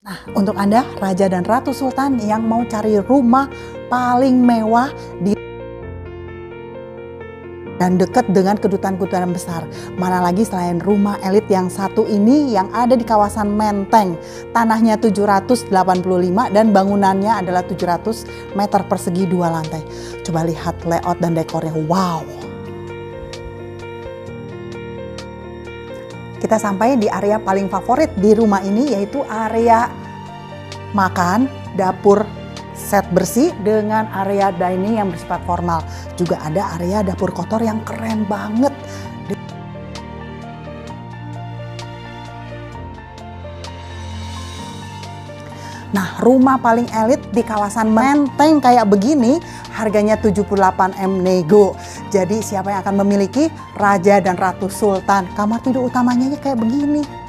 Nah, untuk Anda, Raja dan Ratu Sultan yang mau cari rumah paling mewah dan dekat dengan kedutaan-kedutaan besar. Mana lagi selain rumah elit yang satu ini yang ada di kawasan Menteng. Tanahnya 785 dan bangunannya adalah 700 meter persegi 2 lantai. Coba lihat layout dan dekornya, wow! Kita sampai di area paling favorit di rumah ini, yaitu area makan, dapur set bersih dengan area dining yang bersifat formal. Juga ada area dapur kotor yang keren banget. Nah, rumah paling elit di kawasan Menteng kayak begini, harganya 78M nego. Jadi siapa yang akan memiliki Raja dan Ratu Sultan? Kamar tidur utamanya kayak begini.